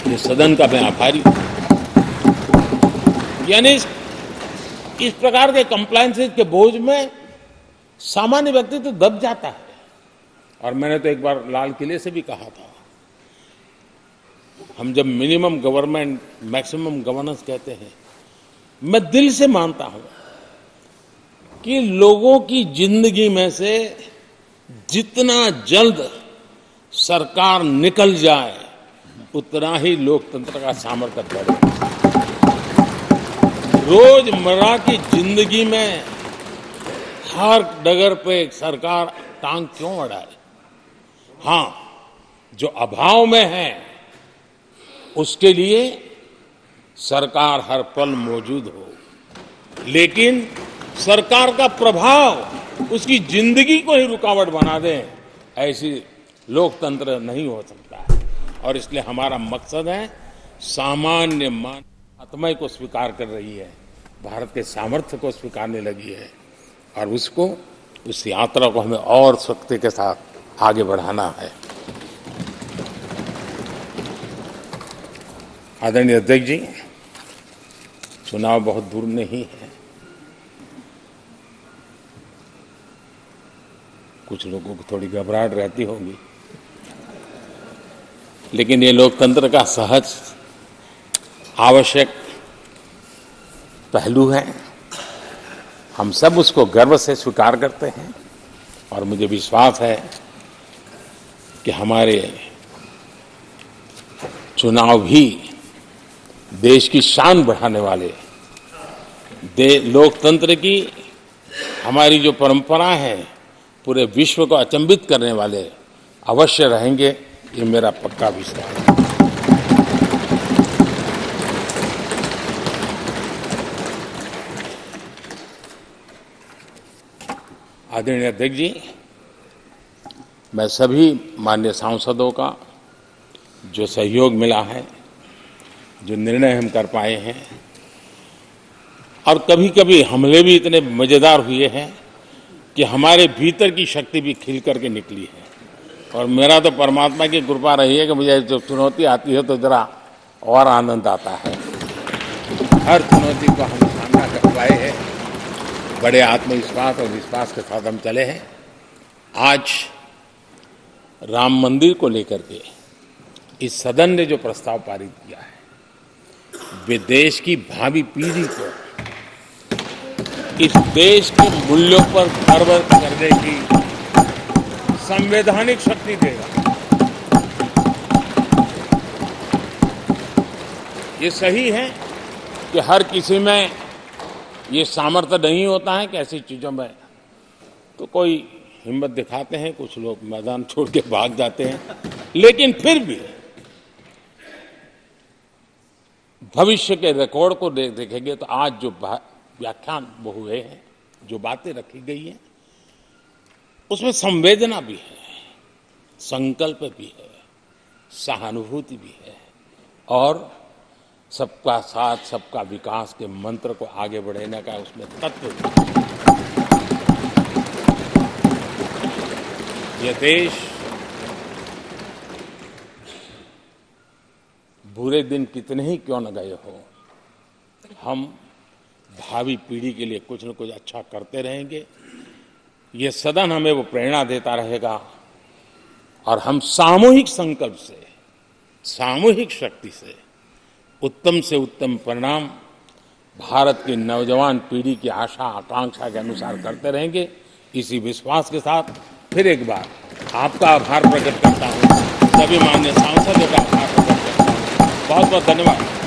ये सदन का मैं आभारी हूं। यानी इस प्रकार के कंप्लायंसेस के बोझ में सामान्य व्यक्ति तो दब जाता है। और मैंने तो एक बार लाल किले से भी कहा था, हम जब मिनिमम गवर्नमेंट मैक्सिमम गवर्नेंस कहते हैं, मैं दिल से मानता हूं कि लोगों की जिंदगी में से जितना जल्द सरकार निकल जाए उतना ही लोकतंत्र का सामर्थ्य बढ़े। रोजमर्रा की जिंदगी में हर डगर पे सरकार टांग क्यों अड़ाए? हां, जो अभाव में है उसके लिए सरकार हर पल मौजूद हो, लेकिन सरकार का प्रभाव उसकी जिंदगी को ही रुकावट बना दे, ऐसी लोकतंत्र नहीं हो सकता है। और इसलिए हमारा मकसद है, सामान्य मान आत्मा को स्वीकार कर रही है, भारत के सामर्थ्य को स्वीकारने लगी है, और उसको, उस यात्रा को हमें और शक्ति के साथ आगे बढ़ाना है। आदरणीय अध्यक्ष जी, चुनाव बहुत दूर नहीं है। कुछ लोगों को थोड़ी घबराहट रहती होगी, लेकिन ये लोकतंत्र का सहज आवश्यक पहलू है। हम सब उसको गर्व से स्वीकार करते हैं, और मुझे विश्वास है कि हमारे चुनाव भी देश की शान बढ़ाने वाले, लोकतंत्र की हमारी जो परंपरा है पूरे विश्व को अचंभित करने वाले अवश्य रहेंगे, ये मेरा पक्का विश्वास है। आदरणीय अध्यक्ष जी, मैं सभी माननीय सांसदों का जो सहयोग मिला है, जो निर्णय हम कर पाए हैं, और कभी कभी हमले भी इतने मजेदार हुए हैं कि हमारे भीतर की शक्ति भी खिल करके निकली है। और मेरा तो परमात्मा की कृपा रही है कि मुझे जब चुनौती आती है तो जरा और आनंद आता है। हर चुनौती को हम सामना कर पाए हैं, बड़े आत्मविश्वास और विश्वास के साथ हम चले हैं। आज राम मंदिर को लेकर के इस सदन ने जो प्रस्ताव पारित किया है, वे देश की भावी पीढ़ी को इस देश के मूल्यों पर गर्व करने की संवैधानिक शक्ति देगा। ये सही है कि हर किसी में ये सामर्थ्य नहीं होता है कि ऐसी चीजों में तो कोई हिम्मत दिखाते हैं, कुछ लोग मैदान छोड़ के भाग जाते हैं, लेकिन फिर भी भविष्य के रिकॉर्ड को देखेंगे तो आज जो व्याख्यान वो हुए हैं, जो बातें रखी गई हैं, उसमें संवेदना भी है, संकल्प भी है, सहानुभूति भी है, और सबका साथ सबका विकास के मंत्र को आगे बढ़ाने का उसमें तत्व भी है। यह देश बुरे दिन कितने ही क्यों न गए हो, हम भावी पीढ़ी के लिए कुछ न कुछ अच्छा करते रहेंगे। ये सदन हमें वो प्रेरणा देता रहेगा, और हम सामूहिक संकल्प से, सामूहिक शक्ति से उत्तम परिणाम भारत की नौजवान पीढ़ी की आशा आकांक्षा के अनुसार करते रहेंगे। इसी विश्वास के साथ फिर एक बार आपका आभार प्रकट करता हूं, सभी माननीय सांसदों का आभार प्रकट करता हूं। बहुत बहुत धन्यवाद।